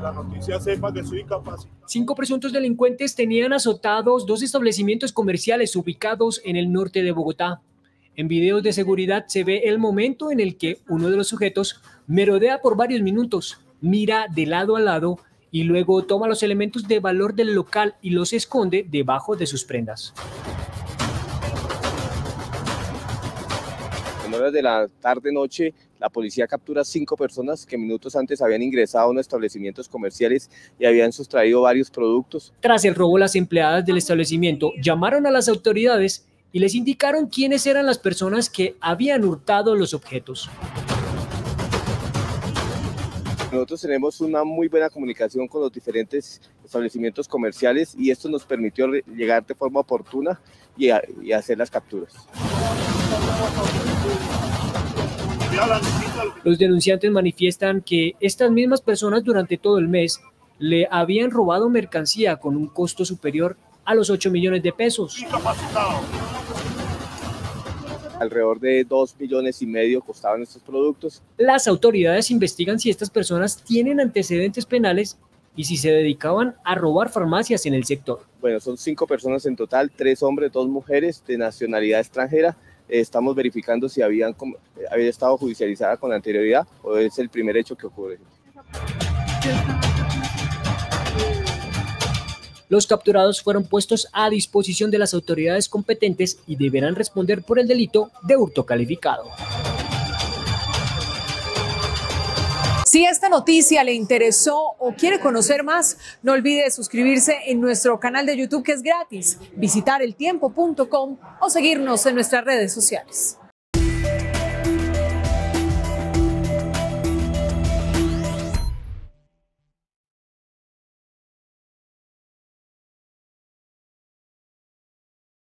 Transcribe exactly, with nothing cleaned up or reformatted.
la noticia sepa que soy incapacitado. Cinco presuntos delincuentes tenían azotados dos establecimientos comerciales ubicados en el norte de Bogotá. En videos de seguridad se ve el momento en el que uno de los sujetos merodea por varios minutos, mira de lado a lado y luego toma los elementos de valor del local y los esconde debajo de sus prendas. En horas de la tarde-noche, la policía captura cinco personas que minutos antes habían ingresado a unos establecimientos comerciales y habían sustraído varios productos. Tras el robo, las empleadas del establecimiento llamaron a las autoridades y les indicaron quiénes eran las personas que habían hurtado los objetos. Nosotros tenemos una muy buena comunicación con los diferentes establecimientos comerciales y esto nos permitió llegar de forma oportuna y, a, y hacer las capturas. Los denunciantes manifiestan que estas mismas personas durante todo el mes le habían robado mercancía con un costo superior a los ocho millones de pesos. Alrededor de dos millones y medio costaban estos productos. Las autoridades investigan si estas personas tienen antecedentes penales y si se dedicaban a robar farmacias en el sector. Bueno, son cinco personas en total, tres hombres, dos mujeres de nacionalidad extranjera. Estamos verificando si habían había estado judicializada con anterioridad o es el primer hecho que ocurre. Los capturados fueron puestos a disposición de las autoridades competentes y deberán responder por el delito de hurto calificado. Si esta noticia le interesó o quiere conocer más, no olvide suscribirse en nuestro canal de YouTube, que es gratis, visitar el tiempo punto com o seguirnos en nuestras redes sociales.